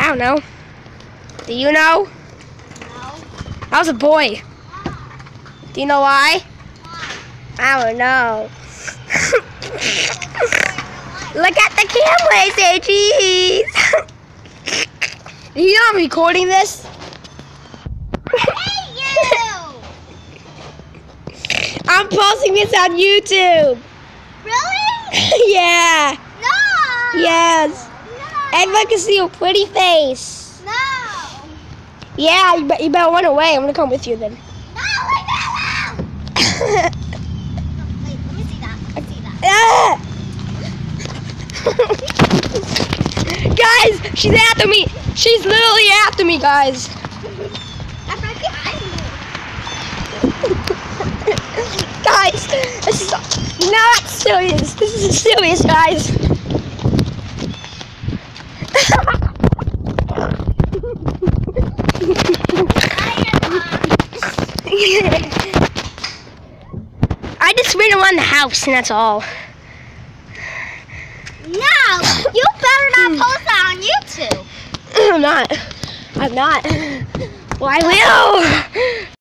don't know. Do you know? No. I was a boy. Do you know why? Why? I don't know. Look at the camera, say cheese. You know I'm recording this? Hey, you! I'm posting this on YouTube. Really? Yeah. No! Yes. No! Everyone can see your pretty face. No! Yeah, you better run away. I'm gonna come with you then. No, leave me alone! Wait, let me see that. Let me see that. Guys, she's after me. She's literally after me, guys. I'm right behind you. Guys, this is not serious. This is serious, guys. I just ran around the house and that's all. No! You better not post that on YouTube. I'm not. Well, I will.